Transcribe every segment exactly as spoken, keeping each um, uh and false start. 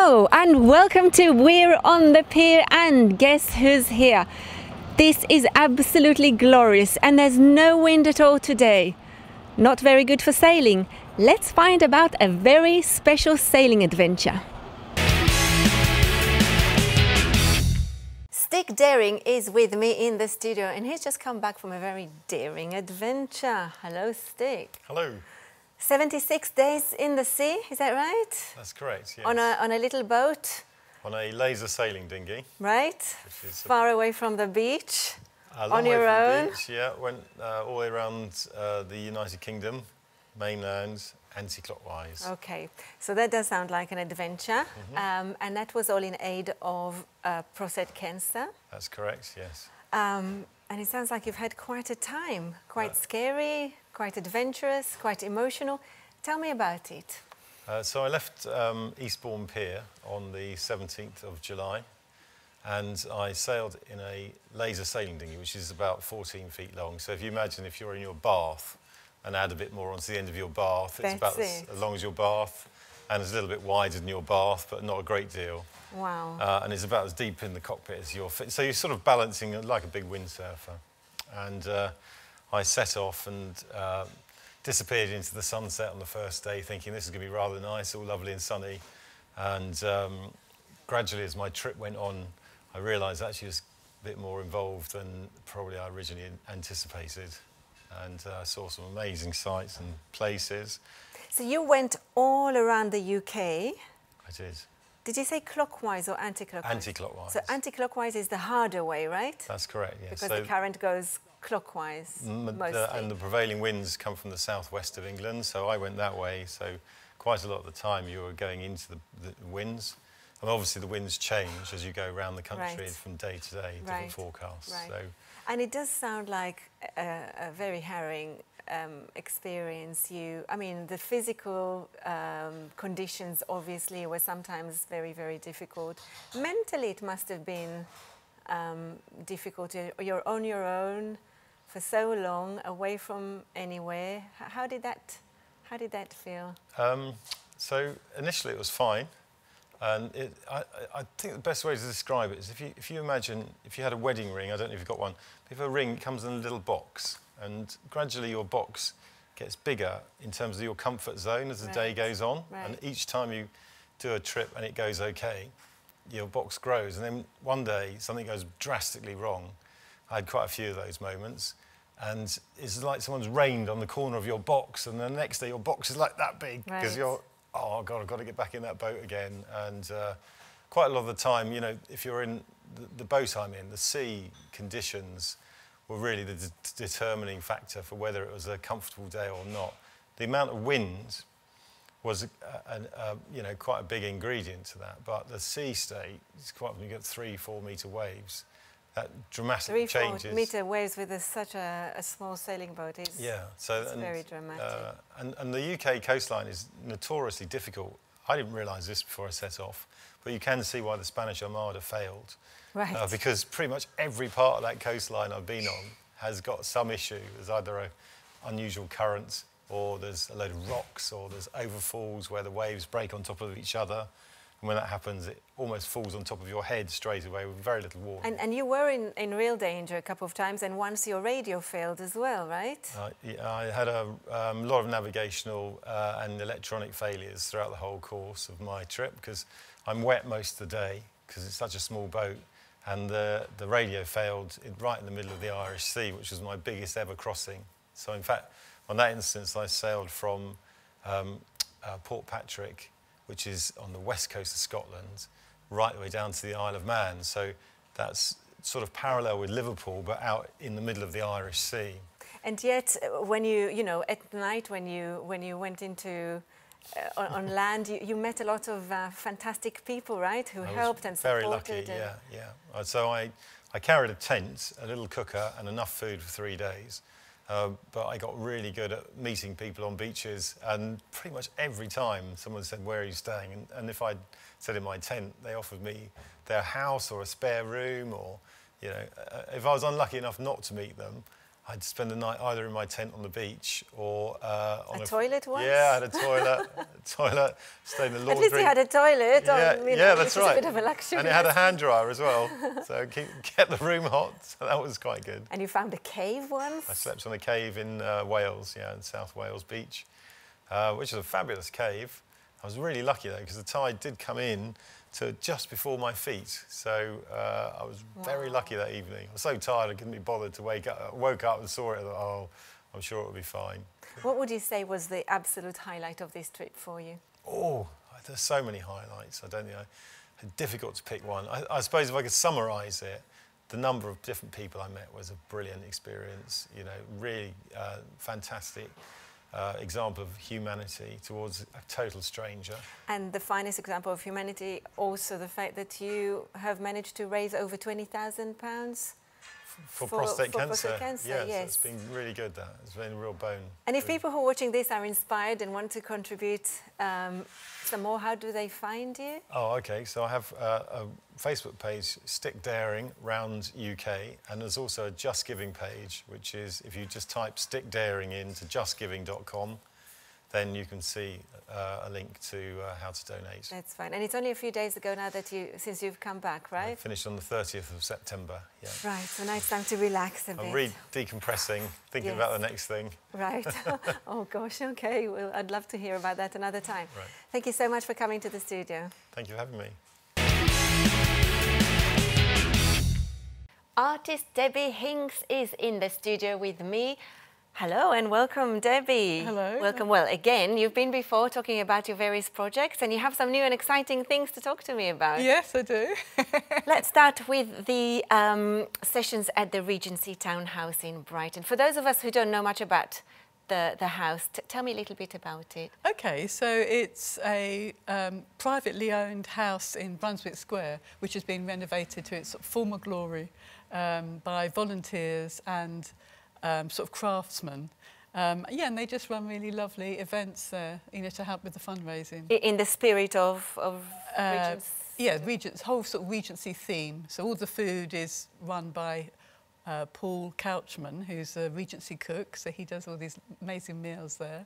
Hello and welcome to We're on the Pier, and guess who's here? This is absolutely glorious and there's no wind at all today. Not very good for sailing. Let's find about a very special sailing adventure. Stick Daring is with me in the studio and he's just come back from a very daring adventure. Hello, Stick. Hello. seventy-six days in the sea, is that right? That's correct, yes. On a, on a little boat? On a laser sailing dinghy. Right. Far away from the beach? A long on way your from own? the beach, yeah. Went uh, all the way around uh, the United Kingdom, mainland, anti-clockwise. Okay, so that does sound like an adventure. Mm-hmm. um, and that was all in aid of uh, prostate cancer. That's correct, yes. Um, and it sounds like you've had quite a time. Quite Uh, scary, quite adventurous, quite emotional. Tell me about it. Uh, so I left um, Eastbourne Pier on the seventeenth of July and I sailed in a laser sailing dinghy, which is about fourteen feet long. So if you imagine if you're in your bath and add a bit more onto the end of your bath, it's That's about it. as, as long as your bath, and it's a little bit wider than your bath, but not a great deal. Wow. Uh, and it's about as deep in the cockpit as your feet. So you're sort of balancing like a big windsurfer. And uh, I set off and uh, disappeared into the sunset on the first day, thinking this is going to be rather nice, all lovely and sunny. And um, gradually, as my trip went on, I realised actually it was a bit more involved than probably I originally anticipated. And I uh, saw some amazing sights and places. So you went all around the U K. I did. Did you say clockwise or anti-clockwise? Anti-clockwise. So anti-clockwise is the harder way, right? That's correct, yes. Because so the current goes clockwise mostly. The, and the prevailing winds come from the southwest of England, so I went that way. So quite a lot of the time you were going into the, the winds. And obviously the winds change as you go around the country Right. from day to day, different Right. forecasts. Right. So, and it does sound like a, a very harrowing um, experience. You, I mean, the physical um, conditions obviously were sometimes very, very difficult. Mentally, it must have been um, difficult. You're on your own for so long, away from anywhere. H- How did that? How did that feel? um, so initially it was fine. And it, I, I think the best way to describe it is if you, if you imagine, if you had a wedding ring, I don't know if you've got one, but if a ring comes in a little box, and gradually your box gets bigger in terms of your comfort zone as the Right. day goes on. Right. And each time you do a trip and it goes okay, your box grows. And then one day something goes drastically wrong. I had quite a few of those moments. And it's like someone's rained on the corner of your box, and the next day your box is like that big because Right. you're, oh God, I've got to get back in that boat again. And uh, quite a lot of the time, you know, if you're in the, the boat I'm in, the sea conditions were really the de determining factor for whether it was a comfortable day or not. The amount of wind was, a, a, a, you know, quite a big ingredient to that. But the sea state is quite, when you get three, four metre waves, that dramatically Three, changes. four metre waves with a, such a, a small sailing boat is Yeah, so it's and, very dramatic. Uh, and, and the U K coastline is notoriously difficult. I didn't realise this before I set off, but you can see why the Spanish Armada failed. Right. Uh, because pretty much every part of that coastline I've been on has got some issue. There's either an unusual current, or there's a load of rocks, or there's overfalls where the waves break on top of each other. And when that happens, it almost falls on top of your head straight away with very little water. And, and you were in, in real danger a couple of times, and once your radio failed as well, right? Uh, yeah, I had a um, lot of navigational uh, and electronic failures throughout the whole course of my trip, because I'm wet most of the day because it's such a small boat, and the, the radio failed in, right in the middle of the Irish Sea, which was my biggest ever crossing. So in fact, on that instance, I sailed from um, uh, Port Patrick, which is on the west coast of Scotland, right the way down to the Isle of Man. So that's sort of parallel with Liverpool, but out in the middle of the Irish Sea. And yet, uh, when you, you know, at night when you, when you went into, uh, on, on land, you, you met a lot of uh, fantastic people, right, who I was helped and very supported. lucky, and yeah, yeah. Uh, So I, I carried a tent, a little cooker, and enough food for three days. Uh, but I got really good at meeting people on beaches, and pretty much every time someone said, "Where are you staying?" And, and if I'd said in my tent, they offered me their house or a spare room, or, you know, uh, if I was unlucky enough not to meet them, I'd spend the night either in my tent on the beach or uh, on a, a toilet once? Yeah, I had a toilet, a toilet, stayed in the laundry. At least you had a toilet. Yeah, on, you know, yeah, that's which right. is a bit of a luxury. And it had a hand dryer as well, so keep, kept the room hot. So that was quite good. And you found a cave once? I slept on a cave in uh, Wales, yeah, in South Wales Beach, uh, which is a fabulous cave. I was really lucky though, because the tide did come in to just before my feet, so uh, I was wow. very lucky that evening. I was so tired I couldn't be bothered to wake up. I woke up and saw it and thought, oh, I'm sure it'll be fine. What would you say was the absolute highlight of this trip for you? Oh, there's so many highlights. I don't know. It's difficult to pick one. I, I suppose if I could summarise it, the number of different people I met was a brilliant experience. You know, really uh, fantastic. Uh, example of humanity towards a total stranger. And the finest example of humanity, also the fact that you have managed to raise over twenty thousand pounds for, for prostate for cancer. prostate cancer. Yes, yes, it's been really good. That it's been a real bone. And if really. people who are watching this are inspired and want to contribute um, some more, how do they find you? Oh, okay. So I have uh, a Facebook page, Stick Daring Round U K, and there's also a Just Giving page, which is if you just type Stick Daring into just giving dot com, then you can see uh, a link to uh, how to donate. That's fine. And it's only a few days ago now that you, since you've come back, right? I finished on the thirtieth of September, yeah. Right, so now it's time to relax a bit. I'm re-decompressing, thinking yes. about the next thing. Right. Oh gosh, okay. Well, I'd love to hear about that another time. Right. Thank you so much for coming to the studio. Thank you for having me. Artist Debbie Hinks is in the studio with me. Hello and welcome, Debbie. Hello. Welcome. Well, again, you've been before talking about your various projects and you have some new and exciting things to talk to me about. Yes, I do. Let's start with the um, sessions at the Regency Townhouse in Brighton. For those of us who don't know much about the, the house, t tell me a little bit about it. Okay, so it's a um, privately owned house in Brunswick Square, which has been renovated to its former glory um, by volunteers and Um, sort of craftsmen. Um, yeah, and they just run really lovely events there, you know, to help with the fundraising. In the spirit of, of uh, Regents? Yeah, Regents, whole sort of Regency theme. So all the food is run by uh, Paul Couchman, who's a Regency cook, so he does all these amazing meals there.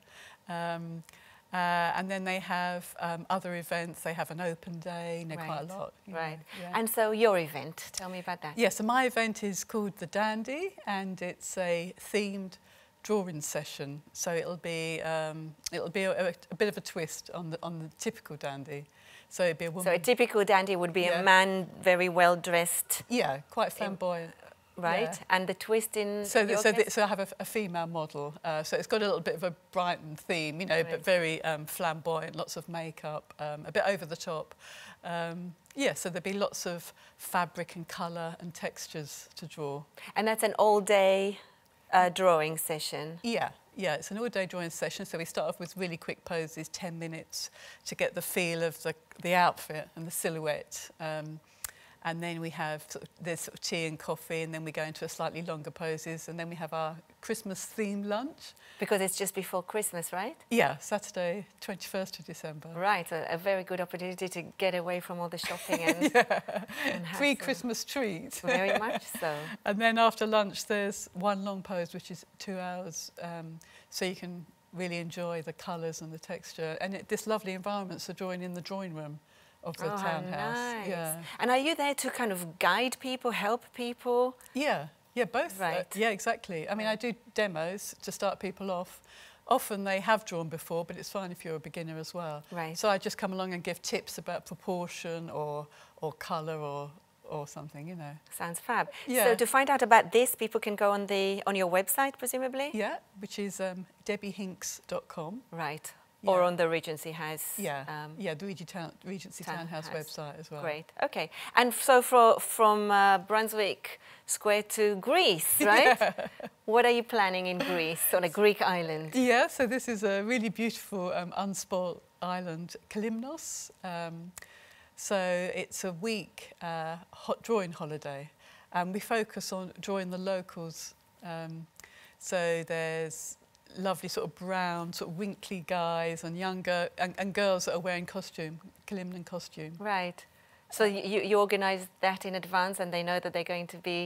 Um, Uh, and then they have um, other events. They have an open day, you know, right. quite a lot. Right. Know, yeah. And so your event, tell me about that. Yeah, so my event is called The Dandy, and it's a themed drawing session. So it'll be um, it'll be a, a bit of a twist on the on the typical dandy. So it'd be a woman. So a typical dandy would be yeah. a man very well dressed. Yeah, quite flamboyant. Right, yeah. And the twist in so the, your so, case? the, so I have a, a female model. Uh, so it's got a little bit of a Brighton theme, you know, right. but very um, flamboyant, lots of makeup, um, a bit over the top. Um, yeah, so there'll be lots of fabric and colour and textures to draw. And that's an all-day uh, drawing session. Yeah, yeah, it's an all-day drawing session. So we start off with really quick poses, ten minutes, to get the feel of the the outfit and the silhouette. Um, And then we have, sort of, there's sort of tea and coffee, and then we go into a slightly longer poses, and then we have our Christmas-themed lunch. Because it's just before Christmas, right? Yeah, Saturday, twenty-first of December. Right, a, a very good opportunity to get away from all the shopping and, yeah. and Free Christmas treat. Very much so. And then after lunch, there's one long pose, which is two hours, um, so you can really enjoy the colours and the texture. And it, this lovely environment, so drawing in the drawing room of the oh, townhouse. Nice. Yeah. And are you there to kind of guide people, help people? Yeah, yeah, both. Right. Uh, yeah, exactly. I mean, I do demos to start people off. Often they have drawn before, but it's fine if you're a beginner as well. Right. So I just come along and give tips about proportion or or colour or or something, you know. Sounds fab. Yeah. So to find out about this, people can go on the on your website, presumably? Yeah, which is um, debbie hinks dot com. Right. Yeah. Or on the Regency House. Yeah, um, yeah, the Regency, Town, Regency Town Townhouse House. website as well. Great, okay. And so for, from uh, Brunswick Square to Greece, right? Yeah. What are you planning in Greece, on a Greek island? Yeah, so this is a really beautiful um, unspoilt island, Kalymnos. Um, so it's a week uh, hot drawing holiday, and we focus on drawing the locals. Um, so there's lovely sort of brown, sort of winkly guys and younger and, and girls that are wearing costume, Kalymnon costume. Right. So you, you organise that in advance and they know that they're going to be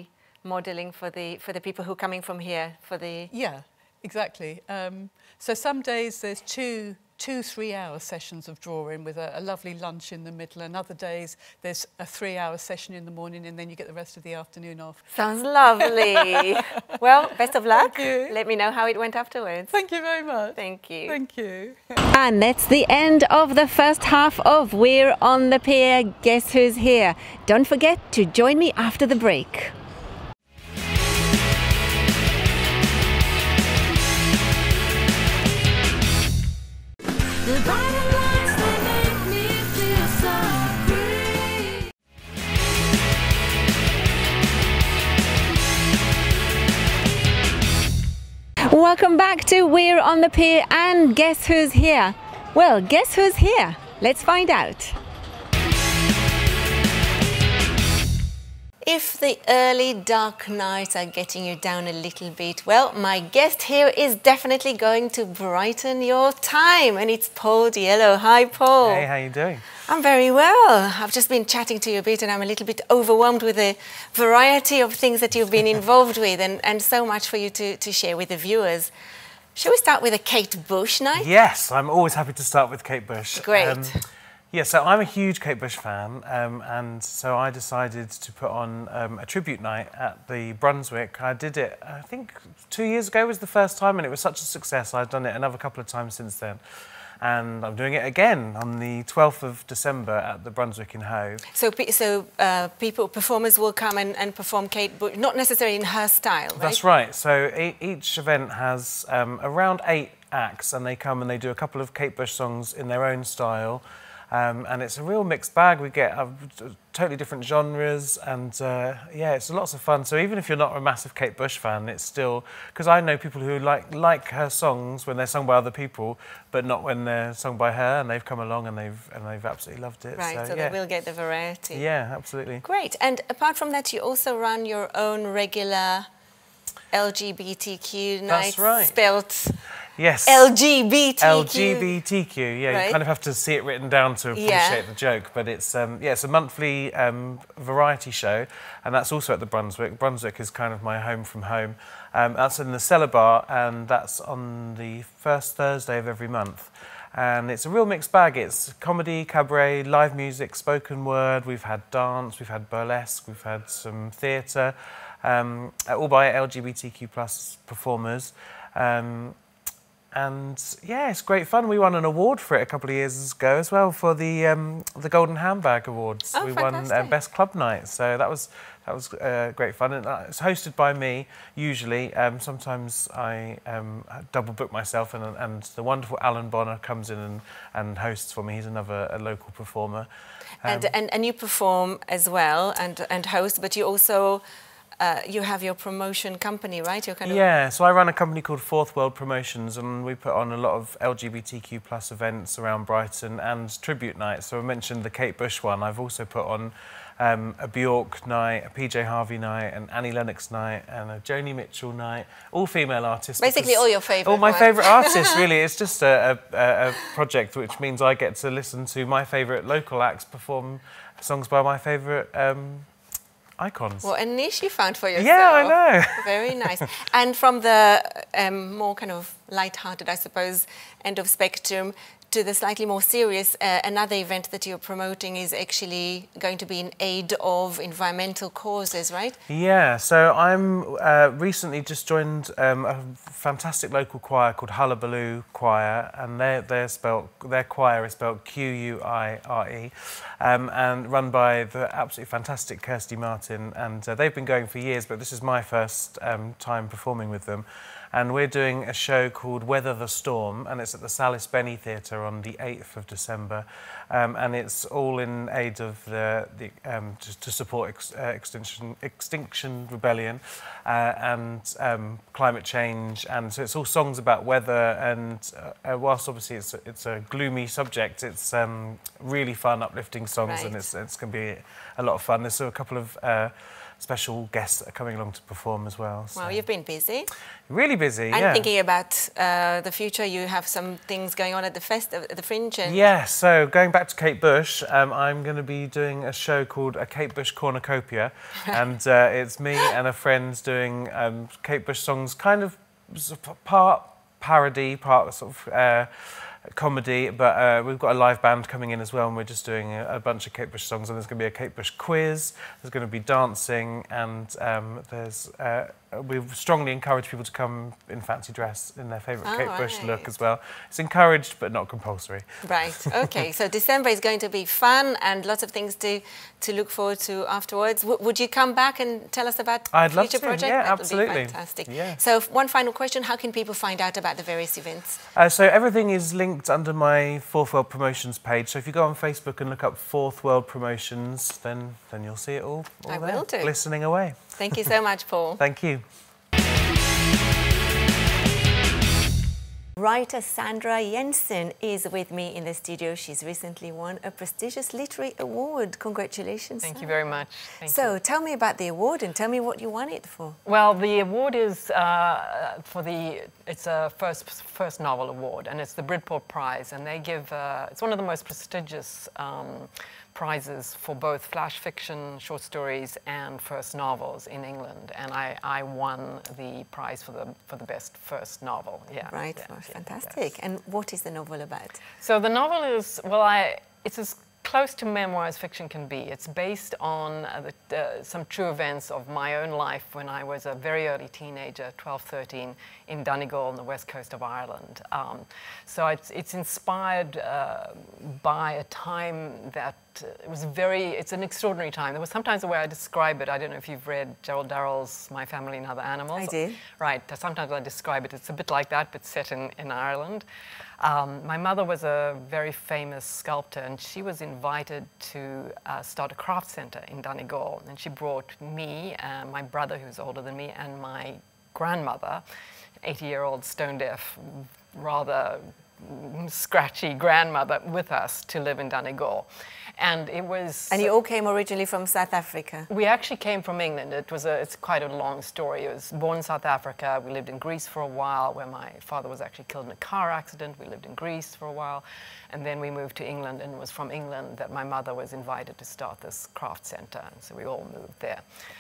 modelling for the for the people who are coming from here for the Yeah, exactly. Um, so some days there's two two three-hour sessions of drawing with a, a lovely lunch in the middle, and other days there's a three-hour session in the morning, and then you get the rest of the afternoon off. Sounds lovely. Well, best of luck. Thank you. Let me know how it went afterwards. Thank you very much. Thank you. Thank you. And that's the end of the first half of We're on the Pier. Guess who's here? Don't forget to join me after the break. The bottom lines, they make me feel so free. Welcome back to We're on the Pier, and guess who's here? Well, guess who's here? Let's find out. If the early dark nights are getting you down a little bit, well, my guest here is definitely going to brighten your time, and it's Paul Diello. Hi, Paul. Hey, how you doing? I'm very well. I've just been chatting to you a bit, and I'm a little bit overwhelmed with the variety of things that you've been involved with, and, and so much for you to, to share with the viewers. Shall we start with a Kate Bush night? Yes, I'm always happy to start with Kate Bush. Great. Um, yeah, so I'm a huge Kate Bush fan, um, and so I decided to put on um, a tribute night at the Brunswick. I did it, I think, two years ago was the first time, and it was such a success. I've done it another couple of times since then. And I'm doing it again on the twelfth of December at the Brunswick in Hove. So, so uh, people, performers will come and, and perform Kate Bush, not necessarily in her style, right? That's right. So e each event has um, around eight acts, and they come and they do a couple of Kate Bush songs in their own style. Um, and it's a real mixed bag. We get uh, totally different genres, and uh, yeah, it's lots of fun. So even if you're not a massive Kate Bush fan, it's still, because I know people who like like her songs when they're sung by other people, but not when they're sung by her, and they've come along and they've and they've absolutely loved it. Right, so, so yeah. they will get the variety. Yeah, absolutely. Great. And apart from that, you also run your own regular L G B T Q night. That's right. Spelt Yes. L G B T Q. L G B T Q, yeah, Right. you kind of have to see it written down to appreciate Yeah. the joke, but it's um, yeah, it's a monthly um, variety show, and that's also at the Brunswick. Brunswick is kind of my home from home. Um, that's in the Cellar Bar, and that's on the first Thursday of every month. And it's a real mixed bag. It's comedy, cabaret, live music, spoken word. We've had dance, we've had burlesque, we've had some theatre, um, all by L G B T Q plus performers. Um, And yeah, it's great fun. We won an award for it a couple of years ago as well for the um, the Golden Handbag Awards. Oh, we fantastic. won uh, Best Club Night, so that was that was uh, great fun. And uh, it's hosted by me usually. Um, sometimes I um, double book myself, and and the wonderful Alan Bonner comes in and, and hosts for me. He's another a local performer. Um, And, and and you perform as well and and host, but you also uh, you have your promotion company, right? You're kind of Yeah, so I run a company called Fourth World Promotions, and we put on a lot of L G B T Q plus events around Brighton and tribute nights. So I mentioned the Kate Bush one. I've also put on um, a Bjork night, a P J Harvey night, an Annie Lennox night, and a Joni Mitchell night. All female artists. basically because- all your favourite All my ones. favourite artists, really. It's just a, a, a project which means I get to listen to my favourite local acts perform songs by my favourite um, icons. What a niche you found for yourself. Yeah, I know. Very nice. And from the um, more kind of light-hearted, I suppose, end of spectrum to the slightly more serious, uh, another event that you're promoting is actually going to be in aid of environmental causes, right? Yeah, so I'm uh, recently just joined um, a fantastic local choir called Hullabaloo Choir, and they're, they're spelled, their choir is spelled Q U I R E, um, and run by the absolutely fantastic Kirsty Martin, and uh, they've been going for years, but this is my first um, time performing with them. And we're doing a show called Weather the Storm, and it's at the Salis Benny Theatre on the eighth of December. Um, and it's all in aid of the, the um, to, to support ex, uh, Extinction, Extinction Rebellion uh, and um, climate change. And so it's all songs about weather. And uh, whilst obviously it's a, it's a gloomy subject, it's um, really fun, uplifting songs, Right. and it's, it's going to be a lot of fun. There's a couple of uh, special guests that are coming along to perform as well. So. Well, you've been busy. Really busy, And yeah. thinking about uh, the future, you have some things going on at the fest, at the Fringe. And Yeah, so going back to Kate Bush, um, I'm going to be doing a show called a Kate Bush Cornucopia, and uh, it's me and a friend doing um, Kate Bush songs, kind of sort of part parody, part sort of uh, comedy, but uh, we've got a live band coming in as well, and we're just doing a, a bunch of Kate Bush songs, and there's going to be a Kate Bush quiz, there's going to be dancing, and um, there's uh, we strongly encourage people to come in fancy dress in their favourite Oh, Kate Bush right. look as well. It's encouraged, but not compulsory. Right, okay. So December is going to be fun and lots of things to, to look forward to afterwards. W would you come back and tell us about I'd love future to, projects? yeah, That would absolutely. be fantastic. Yeah. So f- one final question, how can people find out about the various events? Uh, so everything is linked under my Fourth World Promotions page. So if you go on Facebook and look up Fourth World Promotions, then then you'll see it all, all I there, will do. glistening away. Thank you so much, Paul. Thank you. Writer Sandra Jensen is with me in the studio. She's recently won a prestigious literary award. Congratulations. Thank you Sandra. very much. Thank So you. tell me about the award and tell me what you won it for. Well, the award is uh, for the, it's a first first novel award, and it's the Bridport Prize, and they give, uh, it's one of the most prestigious um, prizes for both flash fiction, short stories, and first novels in England, and I, I won the prize for the for the best first novel. Yeah, Right, yeah, well, yeah, fantastic. yes. And what is the novel about? So the novel is, well, I, it's as close to memoir as fiction can be. It's based on uh, the, uh, some true events of my own life when I was a very early teenager, twelve, thirteen, in Donegal on the west coast of Ireland. Um, so it's, it's inspired uh, by a time that uh, it was very, it's an extraordinary time. There was sometimes the way I describe it, I don't know if you've read Gerald Darrell's My Family and Other Animals. I did. Right, sometimes I describe it, it's a bit like that, but set in, in Ireland. Um, my mother was a very famous sculptor, and she was invited to uh, start a craft center in Donegal. And she brought me, uh, my brother, who's older than me, and my grandmother, eighty-year-old stone-deaf, rather scratchy grandmother, with us to live in Donegal. And it was... And you all came originally from South Africa. We actually came from England. It was a, it's quite a long story. I was born in South Africa. We lived in Greece for a while, where my father was actually killed in a car accident. We lived in Greece for a while. And then we moved to England, and it was from England that my mother was invited to start this craft center. And so we all moved there.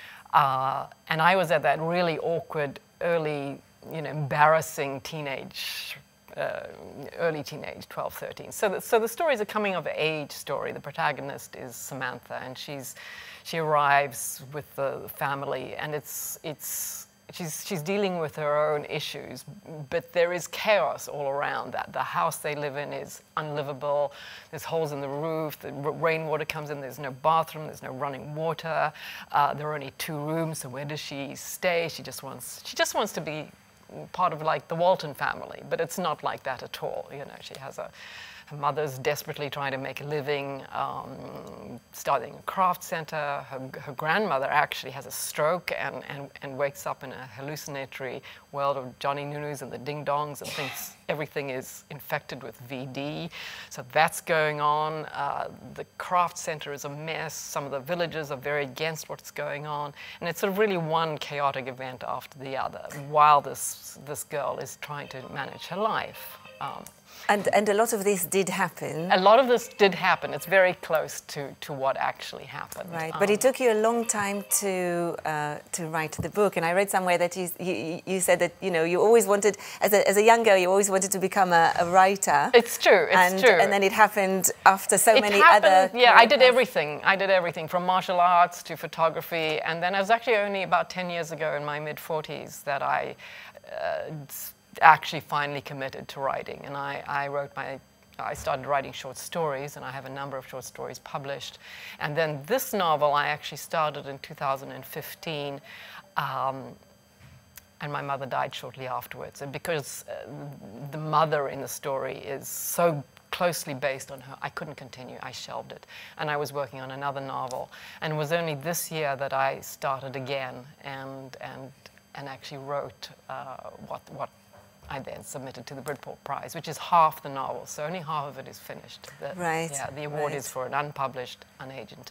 Uh, and I was at that really awkward, early, you know, embarrassing teenage Uh, early teenage, twelve, thirteen. So the, so the story is a coming of age story. The protagonist is Samantha, and she's she arrives with the family, and it's it's she's she's dealing with her own issues, but there is chaos all around that. The house they live in is unlivable. There's holes in the roof. The rainwater comes in. There's no bathroom. There's no running water. Uh, there are only two rooms. So where does she stay? She just wants she just wants to be part of like the Walton family, but it's not like that at all. You know, she has a, her mother's desperately trying to make a living, um, starting a craft center. Her, her grandmother actually has a stroke and, and, and wakes up in a hallucinatory world of Johnny Nunus and the Ding Dongs and thinks everything is infected with V D. So that's going on. Uh, the craft center is a mess. Some of the villagers are very against what's going on. And it's sort of really one chaotic event after the other while this, this girl is trying to manage her life. Um, And, and a lot of this did happen. A lot of this did happen. It's very close to, to what actually happened. Right, Um, but it took you a long time to uh, to write the book, and I read somewhere that you, you you said that you know you always wanted, as a as a young girl, you always wanted to become a, a writer. It's true. It's and, true. And then it happened after so It many happened, other. yeah, I did career everything. I did everything from martial arts to photography, and then I was actually only about ten years ago in my mid forties that I uh, actually finally committed to writing, and I, I wrote my. I started writing short stories, and I have a number of short stories published. And then this novel I actually started in two thousand fifteen, um, and my mother died shortly afterwards. And because uh, the mother in the story is so closely based on her, I couldn't continue. I shelved it. And I was working on another novel. And it was only this year that I started again and, and, and actually wrote uh, what, what I then submitted to the Bridport Prize, which is half the novel, so only half of it is finished. The, Right, Yeah, the award right. is for an unpublished, unagented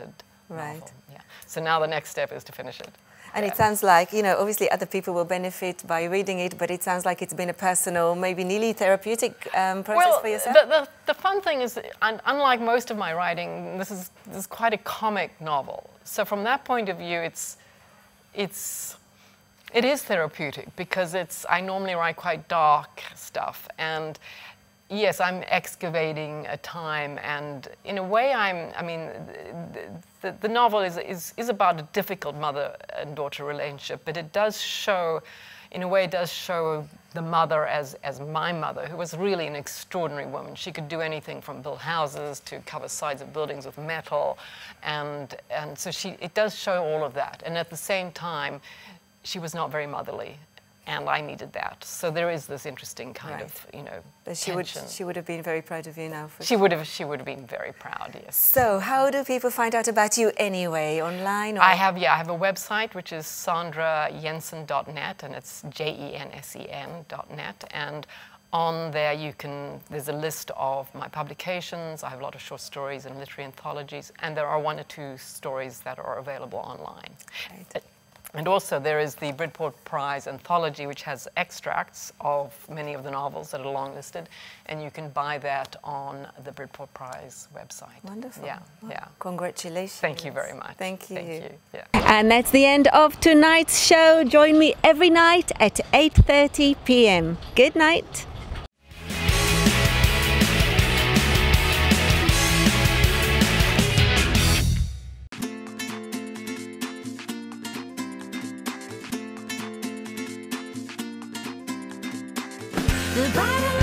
Right. novel. Yeah. So now the next step is to finish it. And Yeah. it sounds like, you know, obviously other people will benefit by reading it, but it sounds like it's been a personal, maybe nearly therapeutic um, process Well, for yourself. the, the, the fun thing is, un, unlike most of my writing, this is, this is quite a comic novel. So from that point of view, it's, it's, it is therapeutic because it's, I normally write quite dark stuff. And yes, I'm excavating a time, and in a way I'm, I mean, the, the, the novel is, is, is about a difficult mother and daughter relationship, but it does show, in a way it does show the mother as, as my mother, who was really an extraordinary woman. She could do anything from build houses to cover sides of buildings with metal, and, and so she, it does show all of that. And at the same time, she was not very motherly. And I needed that. So there is this interesting kind Right. of, you know, But she would, tension. she would have been very proud of you now. For She would have, she would have been very proud, yes. So, how do people find out about you anyway? Online? Or? I have, yeah, I have a website, which is sandra jensen dot net, and it's J E N S E N dot net. And on there you can, there's a list of my publications. I have a lot of short stories and literary anthologies, and there are one or two stories that are available online. Right. And also there is the Bridport Prize anthology, which has extracts of many of the novels that are long-listed, and you can buy that on the Bridport Prize website. Wonderful. Yeah, Well, yeah. Congratulations. Thank you very much. Thank you. Thank you, yeah. And that's the end of tonight's show. Join me every night at eight thirty p m Good night. The Brighton